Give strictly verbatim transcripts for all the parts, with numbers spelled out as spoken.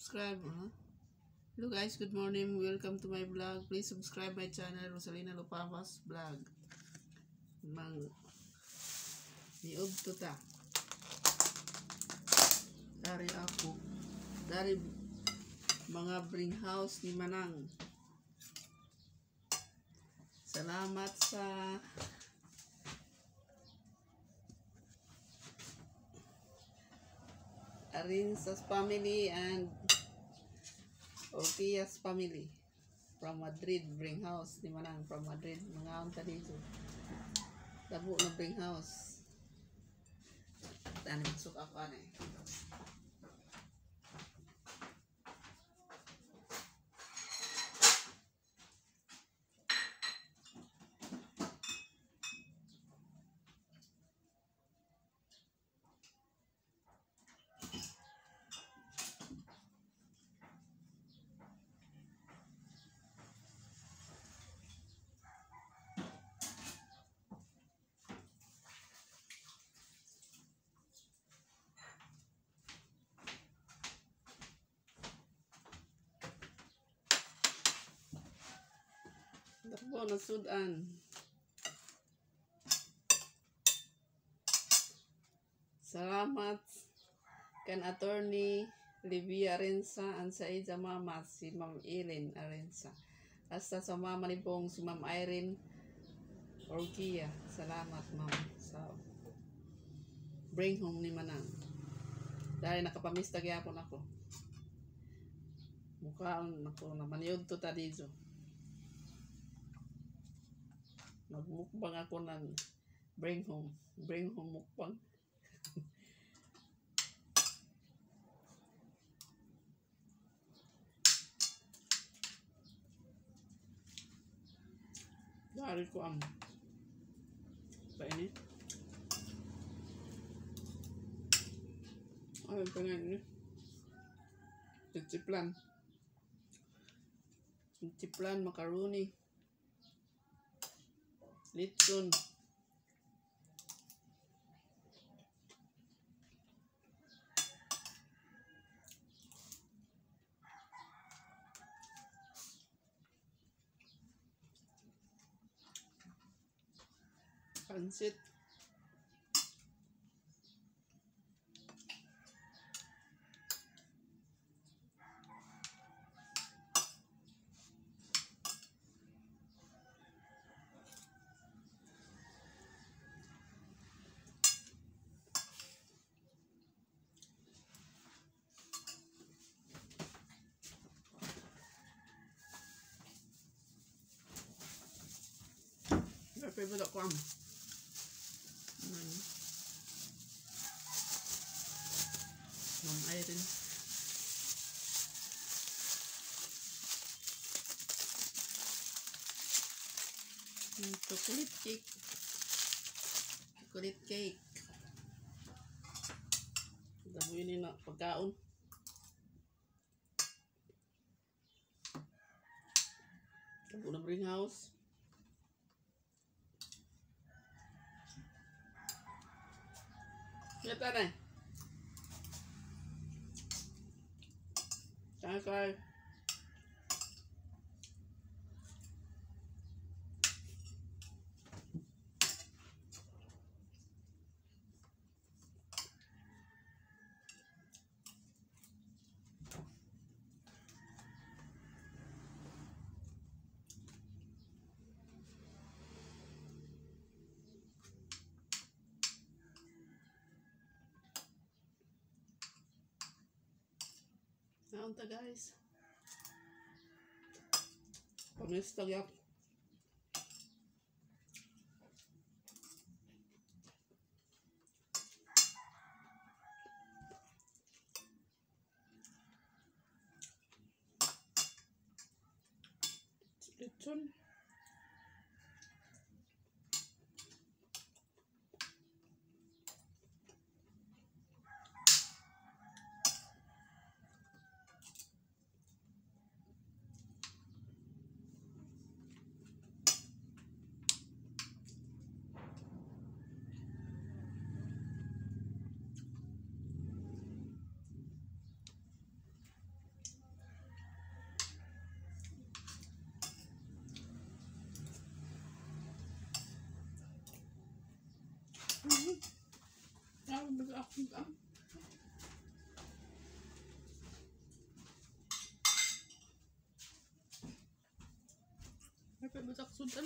Subscribe, huh? Hello guys, good morning. Welcome to my vlog. Please subscribe my channel, Rosalina Lopavas Vlog. Mang niog to ta. Dari ako. Dari mga bring house ni Manang. Salamat sa Arinsas family and Ortias family from Madrid. Bring house ni Manang from Madrid. Mga unta dito. Tabo na bring house. Tani magsuk ako ano eh. Takbo na sudan. Salamat kan attorney Livia Arensa and sa ija mama si Ma'am Eileen Arensa. Hasta sa mama ni Bong si Ma'am Irene Orgia. Salamat ma'am sa bring home ni Manang. Dahil nakapamista gyapon ako. Mukhaon ako na maniog to ta dito. Magmukbang ako ng bring home. Bring home mukbang. Dari ko ang painit. Ay, pangalan niya. Chichiplan. Chichiplan, macaroni. Litson. Pansit. Favorite ko ang hmm. Ma'am Irene. Hmm, chocolate cake. Chocolate cake. Dabuin ni na pagkaon. Dabu na bring house. Kita nih. Cakay. Naunta guys. Pamista gyap. Litson. Mag-aakong ka. Dapat mo saksudan.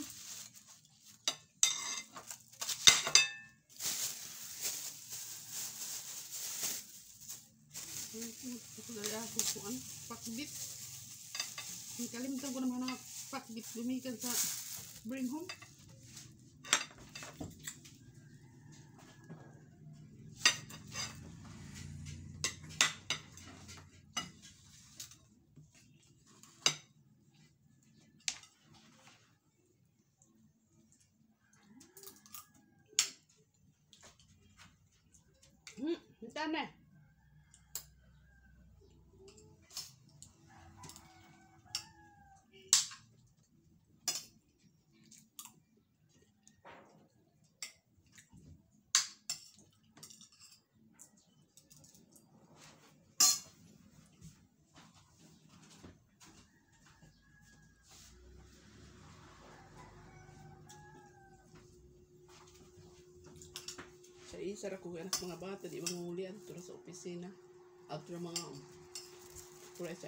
Ito dali ako po ang pakbit. Kalimutan ko naman ang pakbit lumikan sa bring home. Hmm, ito na. Sa isa ra ko anak mga bata di mangulian tura sa opisina. At mga kuresa.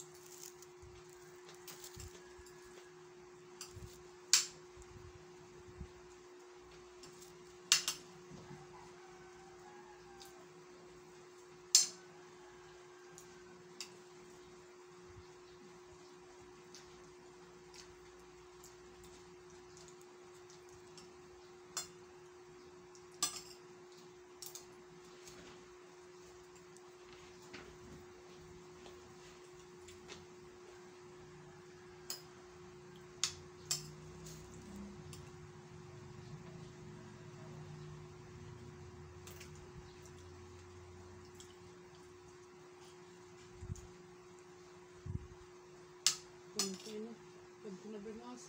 Kunti na. Kunti na bimas.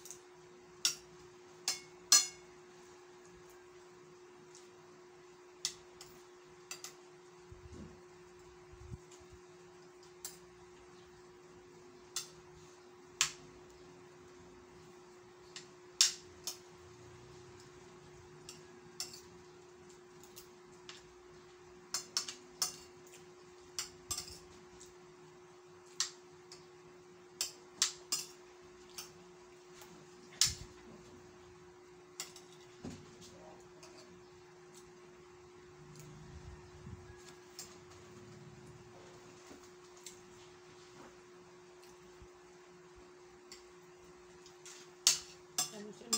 Ano siya?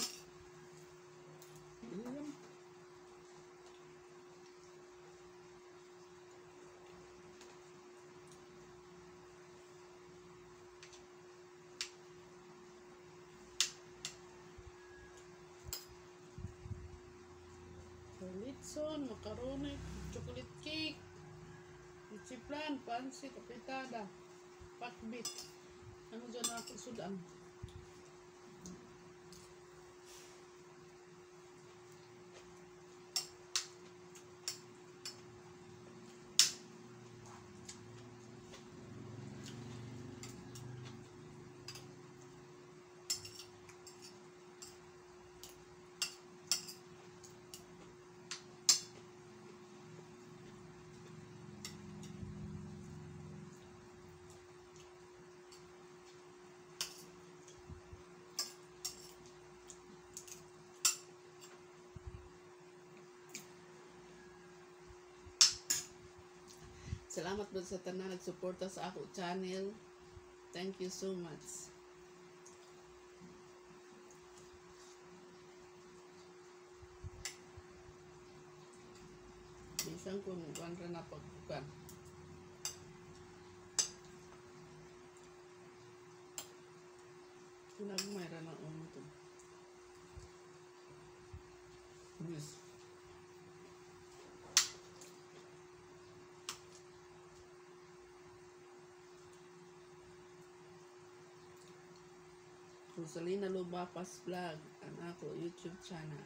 Ayan. Litson, macaroni, chocolate cake, chiplan, pansit, apitada, pakbit. Ano dyan na ako sudan? Salamat po sa tanan nagsuporta sa ako channel. Thank you so much. Bisan kung kuan ra na pagkukan. Kinagmay ra na umuto. Yes. Rosalina Lubapas Vlog, ang ako YouTube channel.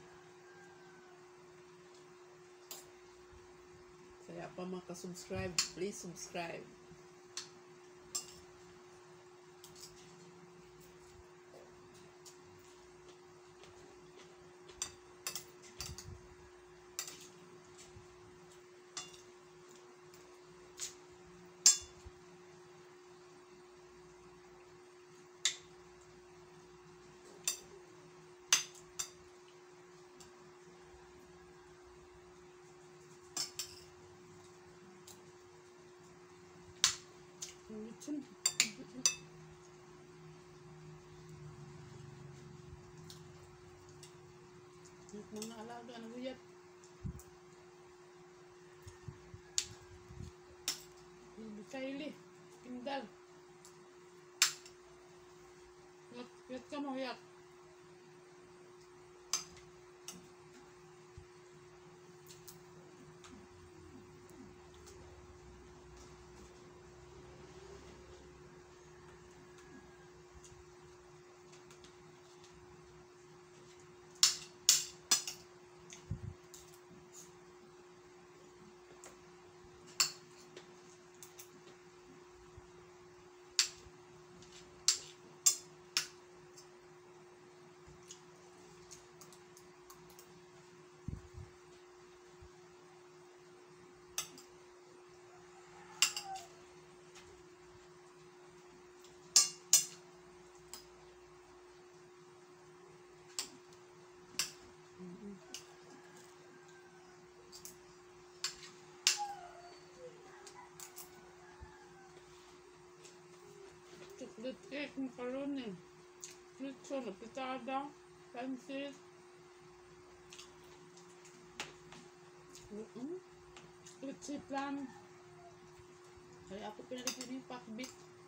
Kaya pa makasubscribe, please subscribe. Lechon. Mga alaga na guyat. Kaili, pindal. Yat, yat ka mo, yat. Chocolate cake, macaroni, lechon, pitada, pancit. Mm. Litchi plan. Kaya ako pinalagyan yung pakbit.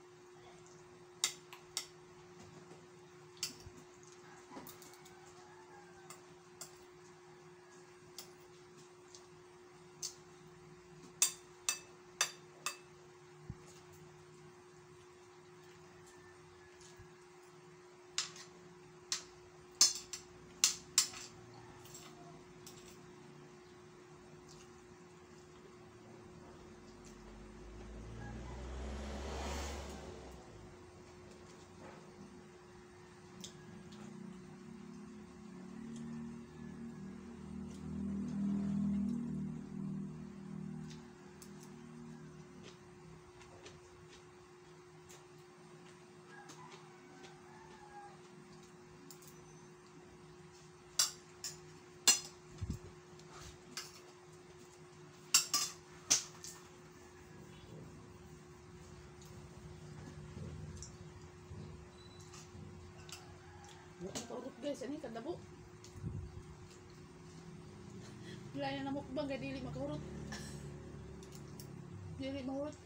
Makaurot guys, ani kadabo. Lain na mukbang kay dili makaurot. Dili mahurot.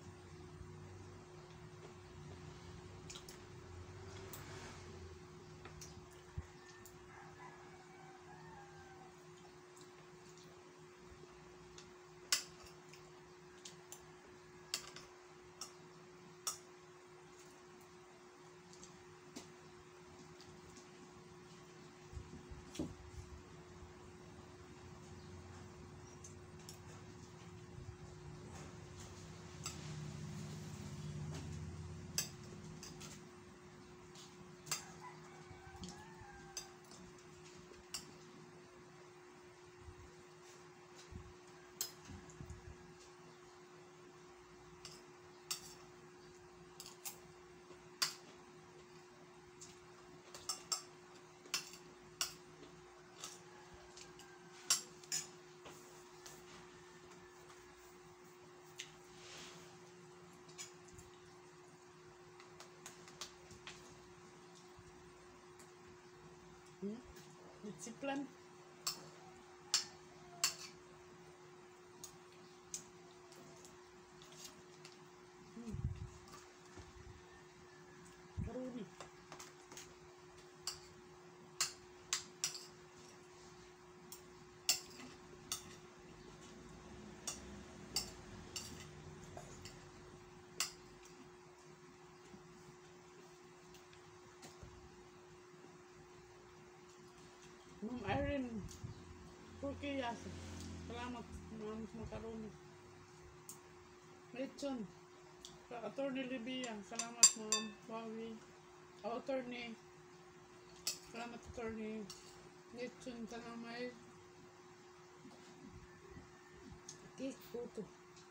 Hmm? Litchi plan. Hmm. Karuni. Ma'am Irene Purkiyas. Salamat, ma'am, sa makaroni. Lechon. Sa Attorney Libya. Salamat, ma'am. Wawi. Oh, attorney. Salamat, attorney. Lechon, salamat. Cake photo.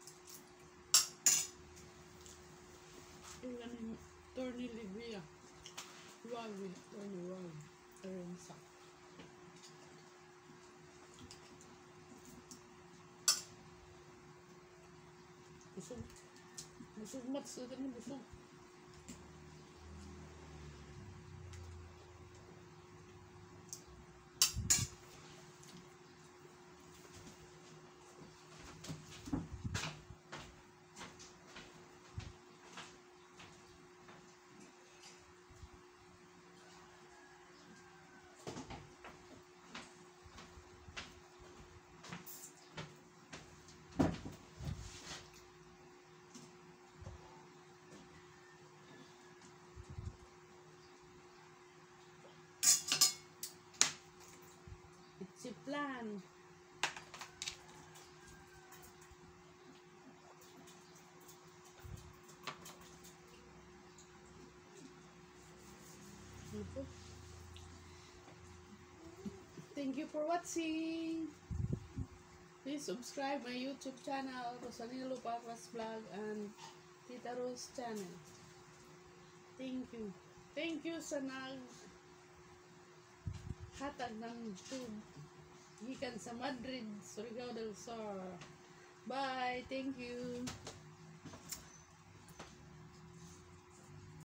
Ilan yung Attorney Libya. Wawi. Attorney Wawi. Arensa. Kusog. Busog mat sa ganun, busog. It's a plan. Thank you for watching. Please subscribe my YouTube channel, Rosalina Lupapas Vlog and Tita Rose channel. Thank you. Thank you sa nag hatag ng tube gikan sa Madrid, Surigao del Sur. Bye. Thank you.